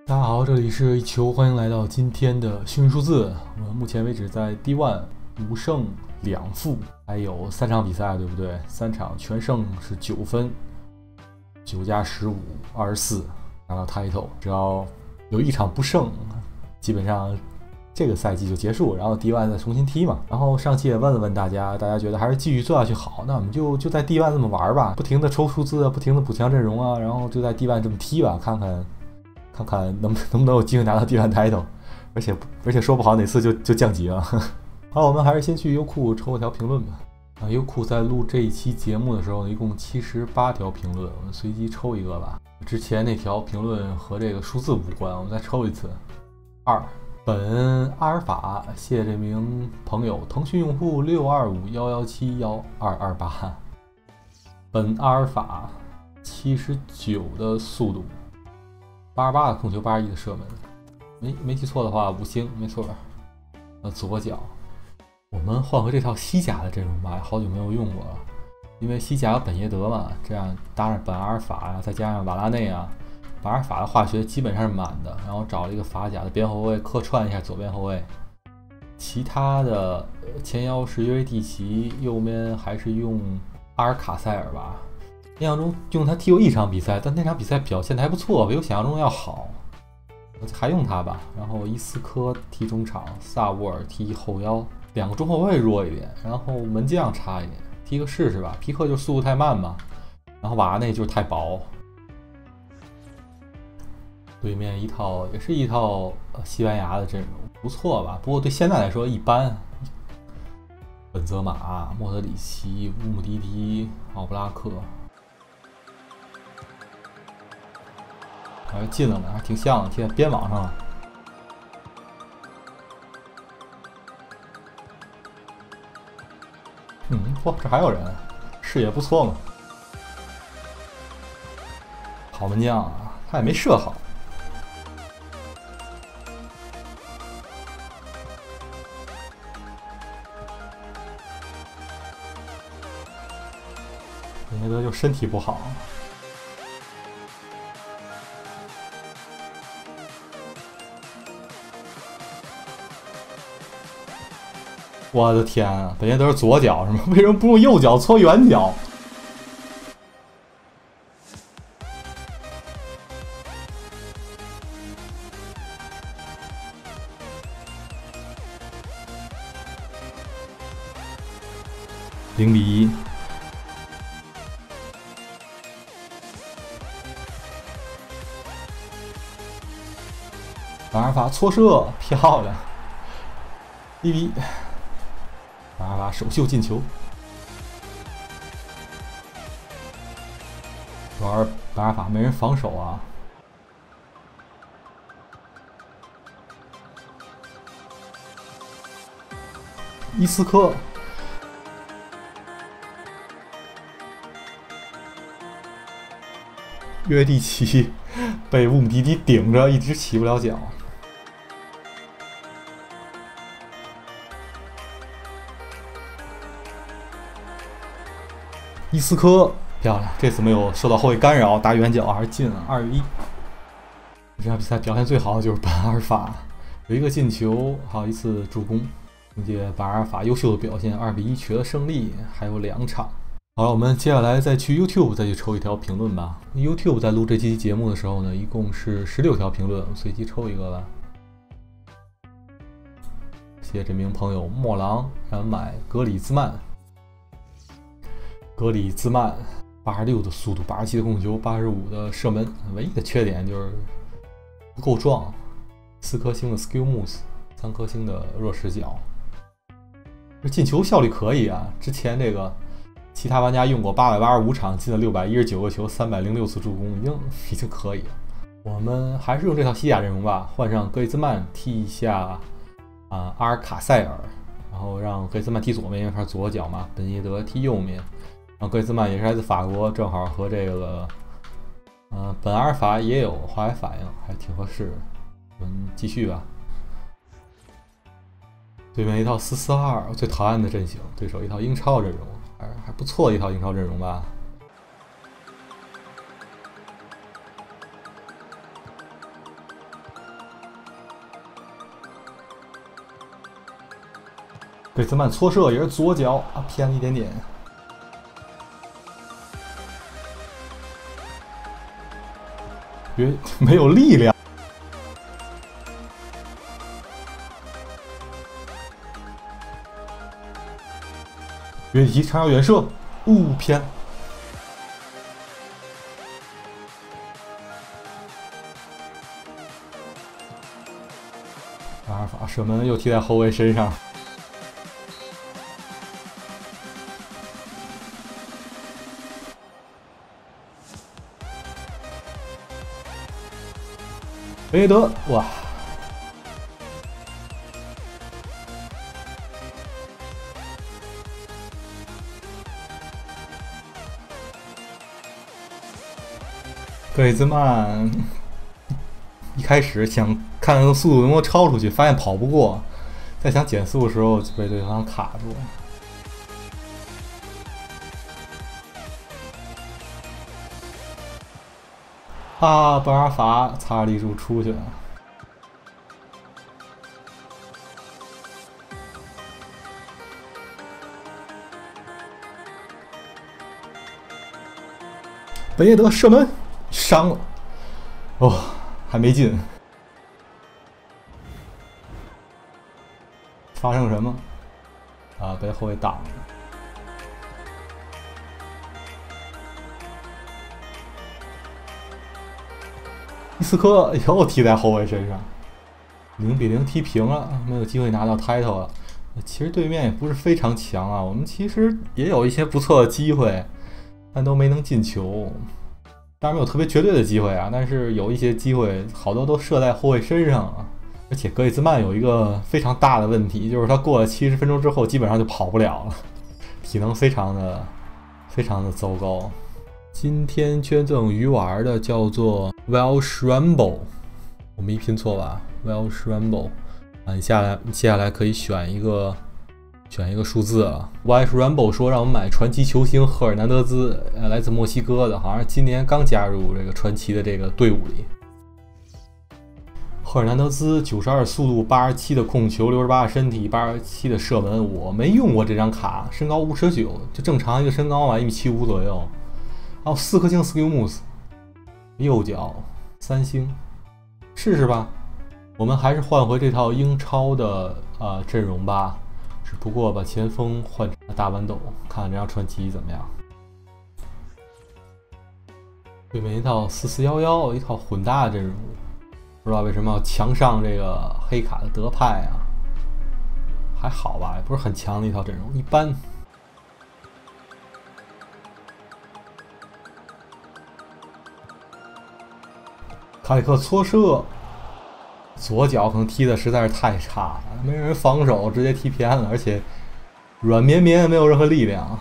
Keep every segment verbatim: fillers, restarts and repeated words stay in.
大家好，这里是一球，欢迎来到今天的幸运数字。我们目前为止在 D 一 五胜两负，还有三场比赛，对不对？三场全胜是九分，九加十五，二十四拿到 title。只要有一场不胜，基本上这个赛季就结束，然后 D 一 再重新踢嘛。然后上期也问了问大家，大家觉得还是继续做下去好，那我们就就在 D 一 这么玩吧，不停的抽数字啊，不停的补强阵容啊，然后就在 D 一 这么踢吧，看看。看看能能不能有机会拿到第一 title， 而且而且说不好哪次就就降级了。好，我们还是先去优酷抽一条评论吧。啊，优酷在录这一期节目的时候，一共七十八条评论，我们随机抽一个吧。之前那条评论和这个数字无关，我们再抽一次。二，本阿尔法，谢谢这名朋友，腾讯用户六二五幺幺七幺二二八。本阿尔法七十九的速度。八十八的控球，八十一的射门，没没记错的话，五星没错。呃，左脚，我们换回这套西甲的阵容吧，好久没有用过了。因为西甲有本耶德嘛，这样搭上本阿尔法呀，再加上瓦拉内啊，本阿尔法的化学基本上是满的。然后找了一个法甲的边后卫客串一下左边后卫，其他的前腰是约维蒂奇，右边还是用阿尔卡塞尔吧。印象中用他踢过一场比赛，但那场比赛表现的还不错，比我想象中要好，还用他吧。然后伊斯科踢中场，萨沃尔踢后腰，两个中后卫弱一点，然后门将差一点，踢个试试吧。皮克就速度太慢嘛，然后瓦拉内就是太薄。对面一套也是一套西班牙的阵容，不错吧？不过对现在来说一般。本泽马、莫德里奇、乌姆蒂蒂、奥布拉克。还是进了呢，还挺像的，贴在边网上了。嗯，嚯，这还有人，视野不错嘛。好门将啊，他也没射好。本耶德就身体不好。我的天啊！本耶德是左脚是吗？为什么不用右脚搓圆脚？零比一。本阿尔法搓射，漂亮！一比一。本阿尔法首秀进球，主要是本阿尔法没人防守啊。伊斯科，约蒂奇被乌姆蒂蒂顶着，一直起不了脚。伊斯科漂亮，这次没有受到后卫干扰，打远角还是进了，二比一。这场比赛表现最好的就是本阿尔法，有一个进球，还有一次助攻，凭借本阿尔法优秀的表现，二比一取得胜利，还有两场。好了，我们接下来再去 YouTube 再去抽一条评论吧。YouTube 在录这期节目的时候呢，一共是十六条评论，我们随机抽一个吧。谢谢这名朋友莫狼然买格里兹曼。格里兹曼八十六的速度，八十七的控球，八十五的射门，唯一的缺点就是不够壮。四颗星的 Skill Moves， 三颗星的弱视角。这进球效率可以啊，之前这个其他玩家用过八百八十五场，进了六百一十九个球，三百零六次助攻，已经已经可以了。我们还是用这套西甲阵容吧，换上格里兹曼踢一下啊阿尔卡塞尔，然后让格里兹曼踢左面，因为他是左脚嘛，本耶德踢右面。然后格里兹曼也是来自法国，正好和这个，呃，本阿尔法也有化学反应，还挺合适的。我们继续吧。对面一套四四二，我最讨厌的阵型，对手一套英超阵容，还还不错的一套英超阵容吧。 贝兹曼搓射也是左脚啊，偏了一点点。别没有力量。约基奇长遥远射，误偏。阿尔法射门又踢在后卫身上。贝德，哇！格里兹曼一开始想看看速度能不能超出去，发现跑不过，在想减速的时候就被对方卡住。啊，本尔法擦立柱出去了。本耶德射门伤了，哦，还没进。发生什么？啊，被后卫挡了。伊斯科又踢在后卫身上，零比零踢平了，没有机会拿到 title 了。其实对面也不是非常强啊，我们其实也有一些不错的机会，但都没能进球。当然没有特别绝对的机会啊，但是有一些机会，好多都射在后卫身上啊。而且格里兹曼有一个非常大的问题，就是他过了七十分钟之后，基本上就跑不了了，体能非常的非常的糟糕。今天捐赠鱼丸的叫做 Welsh Rainbow， 我没拼错吧 ？Welsh Rainbow 啊，你下来，你接下来可以选一个选一个数字啊。Welsh Rainbow 说让我们买传奇球星赫尔南德兹，呃，来自墨西哥的，好像今年刚加入这个传奇的这个队伍里。赫尔南德兹九十二速度，八十七的控球，六十八的身体，八十七的射门。我没用过这张卡，身高五尺九，就正常一个身高吧，一米七五左右。哦，四颗星 skill moves， 右脚三星，试试吧。我们还是换回这套英超的呃阵容吧，只不过把前锋换成了大豌豆，看看这张传奇怎么样。对面一套四四一一，一套混搭的阵容。不知道为什么要强上这个黑卡的德派啊？还好吧，也不是很强的一套阵容，一般。卡里克搓射，左脚可能踢的实在是太差了，没人防守，直接踢偏了，而且软绵绵，没有任何力量。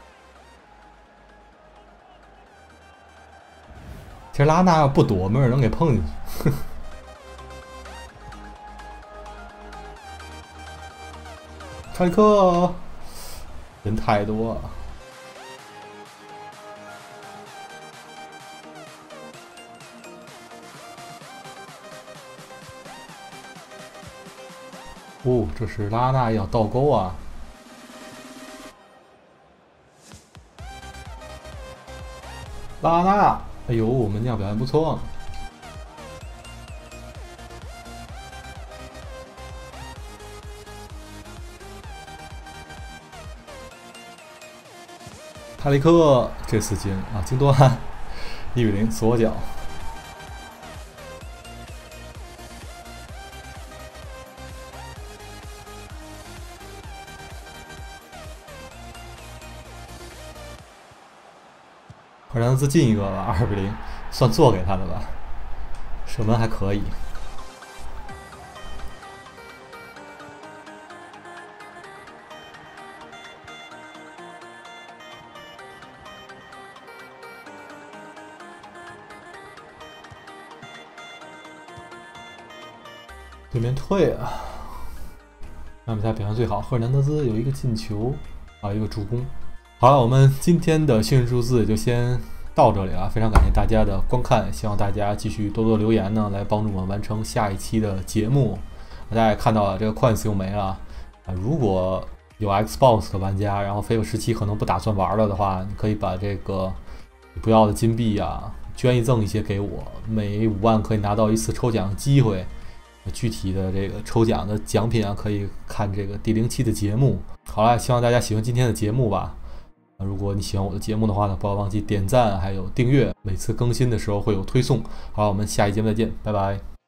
其实拉纳要不躲，没人能给碰进去。卡里克人太多了。哦，这是拉纳要倒钩啊！拉纳，哎呦，门将表现不错。塔里克这次进啊，京多安一比零左脚。赫尔南德兹进一个吧，二比零，算做给他的吧，射门还可以。对面退啊！让比赛表现最好，赫尔南德兹有一个进球啊，一个助攻。好了，我们今天的幸运数字就先到这里了，非常感谢大家的观看，希望大家继续多多留言呢，来帮助我们完成下一期的节目。大家也看到了，这个 coins 又没了啊！如果有 Xbox 的玩家，然后 FIFA 十七可能不打算玩了的话，你可以把这个不要的金币啊捐一赠一些给我，每五万可以拿到一次抽奖机会。具体的这个抽奖的奖品啊，可以看这个第零期的节目。好了，希望大家喜欢今天的节目吧。如果你喜欢我的节目的话呢，不要忘记点赞还有订阅，每次更新的时候会有推送。好了，我们下期节目再见，拜拜。